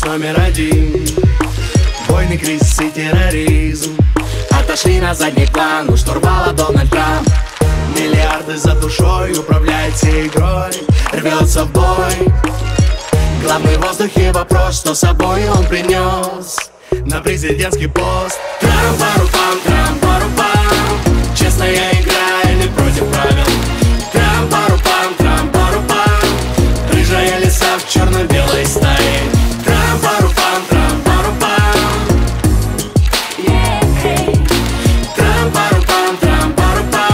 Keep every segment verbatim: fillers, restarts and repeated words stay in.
номер один. Войны, кризис и терроризм отошли на задний план. У штурвала Дональд Трамп. Миллиарды за душой управляет всей игрой, рвется в бой. Главный в воздухе вопрос, что с собой он принес на президентский пост. Трам-пару-пам, трам-пару-пам, честная игра или против правил. Трам-пару-пам, трам-пару-пам, рыжая лиса в черно-белой стае. Трам-пару-пам, трам-пару-пам, трам-пару-пам, трам-пару-пам.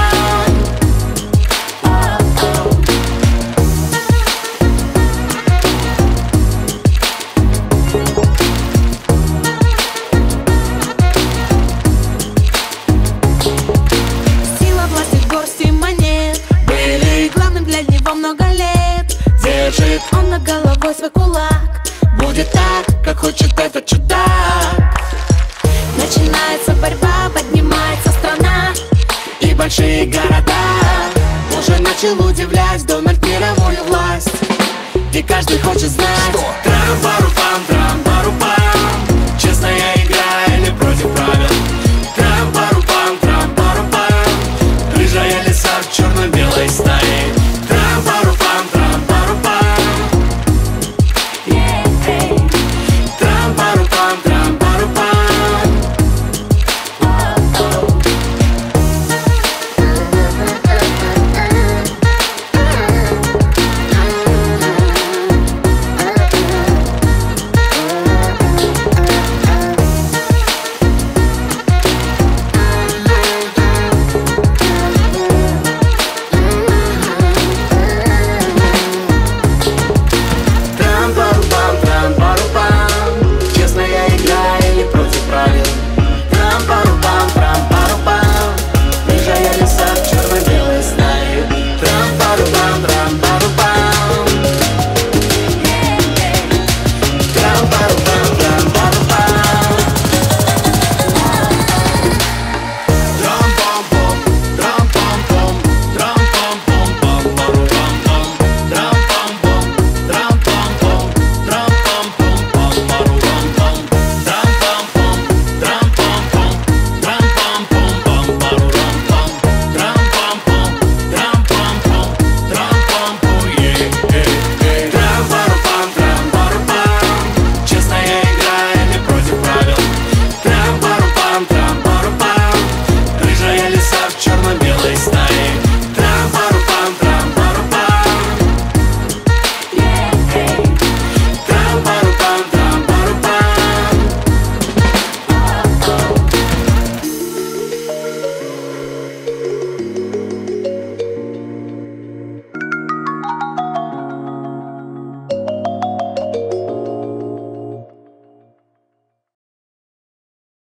Сила власти в горсти монет были главным для него много лет. Держит Он над головой свой кулак. будет так, как хочет этот чудак. Начинается борьба, поднимается страна И большие города уже начал удивлять Дональд мировую власть. И каждый хочет знать, что Трамп